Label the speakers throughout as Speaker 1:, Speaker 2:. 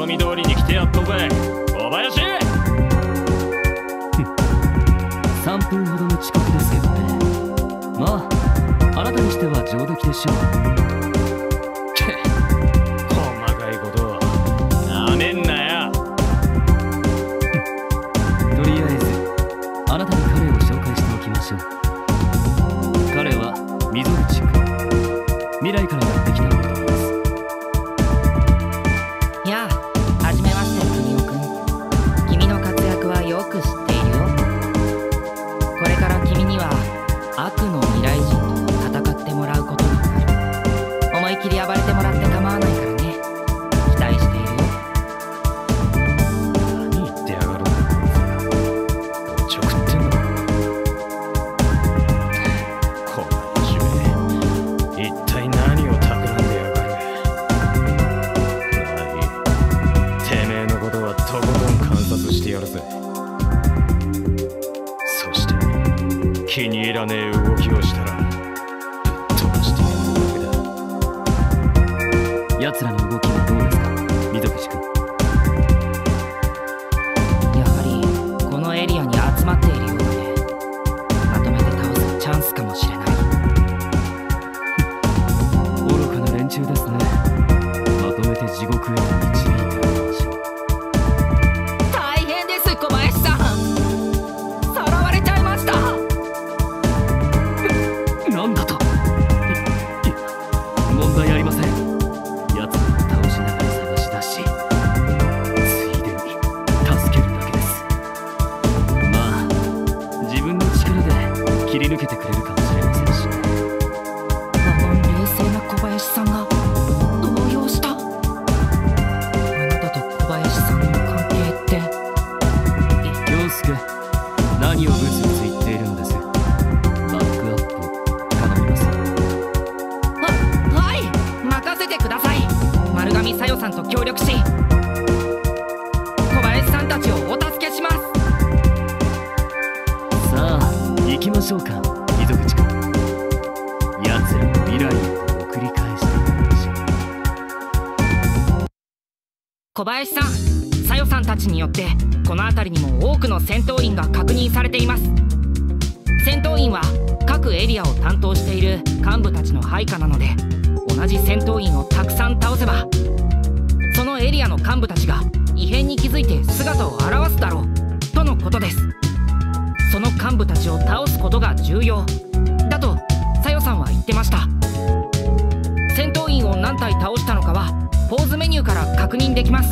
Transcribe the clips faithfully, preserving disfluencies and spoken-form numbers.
Speaker 1: み通りに来てやっとぜ小林。
Speaker 2: さんぷんほどの遅刻ですけどね。まああなたにしては上出来でしょう。
Speaker 1: 細かいことはなめんなよ。
Speaker 2: とりあえずあなたに彼を紹介しておきましょう。彼は溝口君、未来からやってきた男です。
Speaker 3: やあ、はじめまして君尾君。君の活躍はよく知っているよ。これから君には悪の未来人と戦ってもらうことになる。思い切り暴れてもらって構わないからね。期待しているよ。
Speaker 1: 何言ってやがるんだこいつ。おちょくってんのか。小林め、一体何を企んでやがる。まあいい。てめえのことはとことん観察してやるぜ。そして気に入らねえ動きをしたらぶっ飛ばしてやるわけだ。
Speaker 2: 奴らの動きはどうですか、溝口君。
Speaker 3: やはりこのエリアに集まっているようだね。まとめて倒すチャンスかもしれない。
Speaker 2: 愚かな連中ですね。まとめて地獄へと導いてあげましょう。
Speaker 3: 大変です小林さん。さらわれちゃいました。
Speaker 2: なんだと。いいや問題ありません。奴らを倒しながら探し出し、ついでに助けるだけです。まあ自分の力で切り抜けてくれるかもしれませんしね。
Speaker 3: あの冷静な小林さんが動揺した。あなたと小林さんの関係って。
Speaker 2: 陽介、何をブツブツ言っているのです。バックアップを頼みます。
Speaker 3: は、はい任せてください。丸亀小夜さんと協力し小林さんたちをお助けします。
Speaker 2: さあ行きましょうか、溝口君。奴らの未来へと送り返してやりましょう。
Speaker 3: 小林さん、小夜さんたちによってこの辺りにも多くの戦闘員が確認されています。戦闘員は各エリアを担当している幹部たちの配下なので、同じ戦闘員をたくさん倒せばそのエリアの幹部たちが異変に気づいて姿を現すだろうとのことです。その幹部たちを倒すことが重要だと小夜さんは言ってました。戦闘員を何体倒したのかはポーズメニューから確認できます。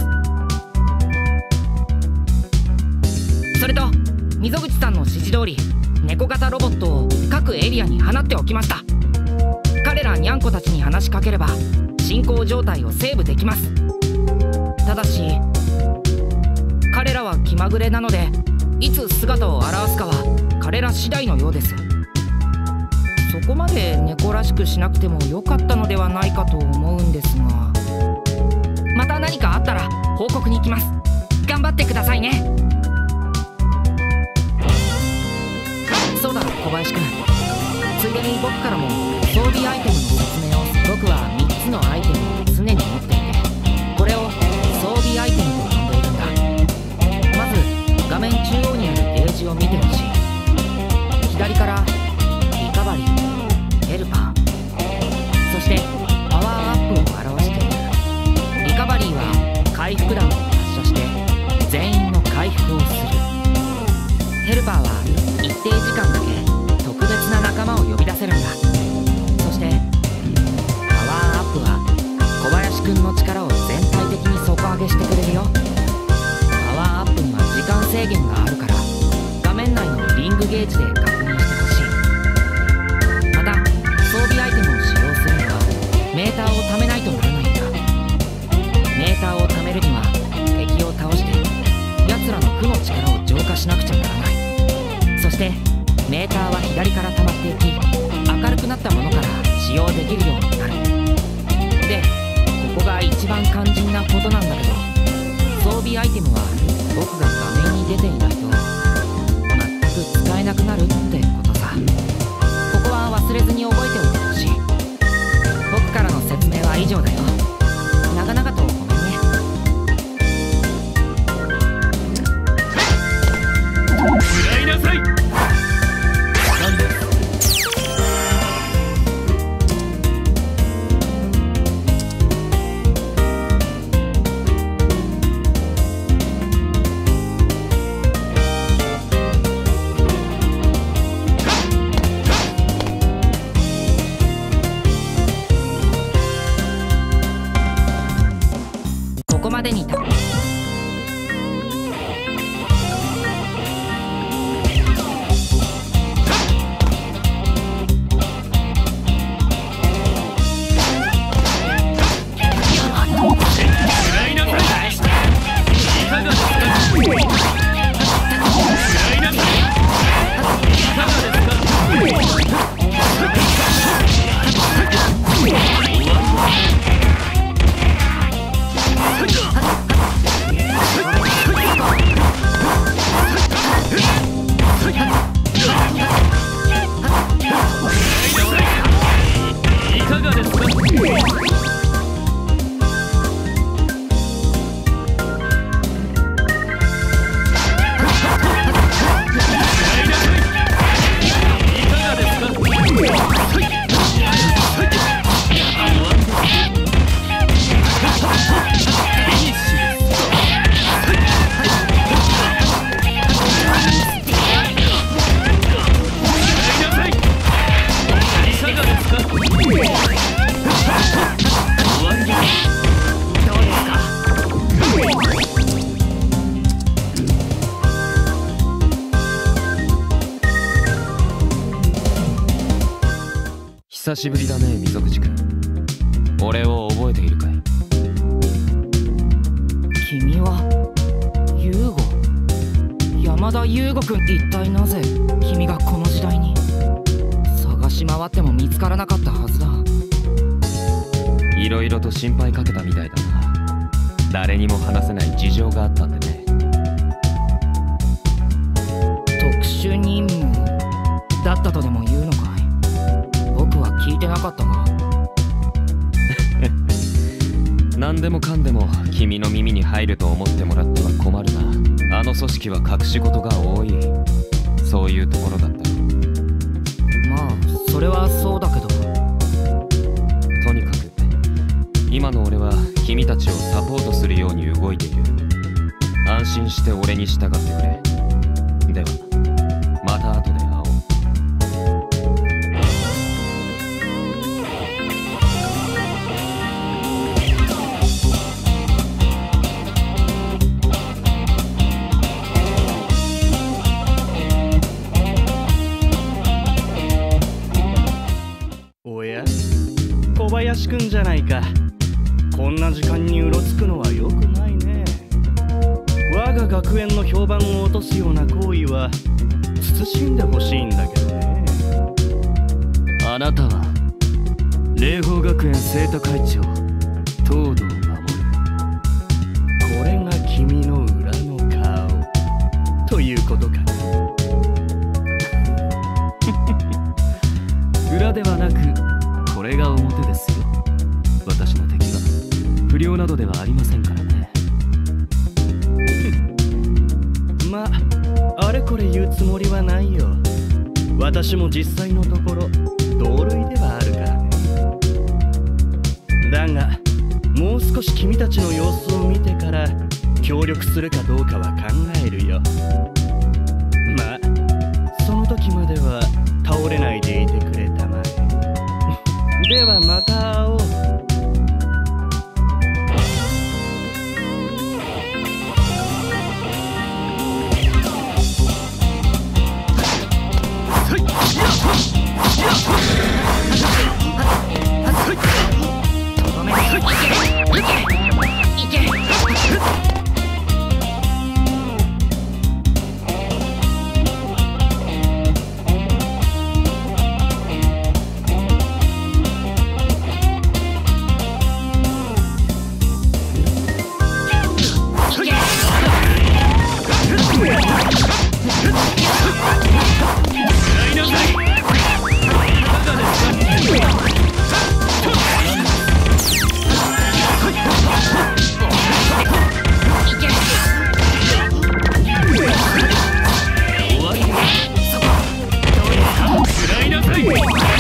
Speaker 3: それと溝口さんの指示通り猫型ロボットを各エリアに放っておきました。彼らニャンコたちに話しかければ進行状態をセーブできます。ただし彼らは気まぐれなので、いつ姿を現すかは彼ら次第のようです。そこまで猫らしくしなくてもよかったのではないかと思うんですが、また何かあったら報告に行きます。頑張ってくださいね。そうだ小林君、ついでに僕からも装備アイテムの説明を。僕はみっつのアイテムを常に持っていて、これを装備アイテムと呼んでいるんだ。まず画面中央にあるゲージを見てほしい。左からリカバリー、ヘルパー、そしてパワーアップを表している。リカバリーは回復弾を発射して全員の回復をする。ヘルパーは一定時間だけ特別な仲間を呼び出せるんだ。そしてパワーアップは小林くんの力を全体的に底上げしてくれるよ。パワーアップには時間制限があるから画面内のリングゲージで確認してほしい。また装備アイテムを使用するにはメーターを貯めないとならないんだ。メーターを貯めるには敵を倒して奴らの負の力を浄化しなくちゃならない。そしてメーターは左から溜まっていき、明るくなったものから使用できるようになる。でここが一番肝心なことなんだけど、装備アイテムは僕が画面に出ていないと全く使えなくなるってことさ。ここは忘れずに覚えておいてほしい。僕からの説明は以上だよ。長々とごめんね。 でにた
Speaker 1: 久しぶりだね、溝口くん。俺を覚えているかい？
Speaker 3: 君はユーゴ、山田優吾くん。一体なぜ君がこの時代に？探し回っても見つからなかったはずだ。
Speaker 1: いろいろと心配かけたみたいだな。誰にも話せない事情があったんでね。
Speaker 3: 特殊任務だったとでも言うのかい？僕は聞いてなかったが。
Speaker 1: 何でもかんでも君の耳に入ると思ってもらっては困るな。あの組織は隠し事が多い。そういうところだったろ。
Speaker 3: まあそれはそうだけど。
Speaker 1: とにかく今の俺は君たちをサポートするように動いている。安心して俺に従ってくれ。ではまた後で会おう。
Speaker 4: おや、小林くんじゃないか。こんな時間にうろつくのは良くないね。我が学園の評判を落とすような行為は慎んでほしいんだけどね。
Speaker 2: あなたは霊峰学園生徒会長東堂守。
Speaker 4: これが君の裏の顔ということかな。
Speaker 2: 裏ではなくこれが表ですよ。私の敵は不良などではありませんからね。
Speaker 4: まああれこれ言うつもりはないよ。私も実際のところ同類ではあるからね。だがもう少し君たちの様子を見てから協力するかどうかは考えるよ。まあその時までは倒れないでいてくれたまえ。ではまた会おう。
Speaker 2: 終わり。そこどうですか？食らいなさい。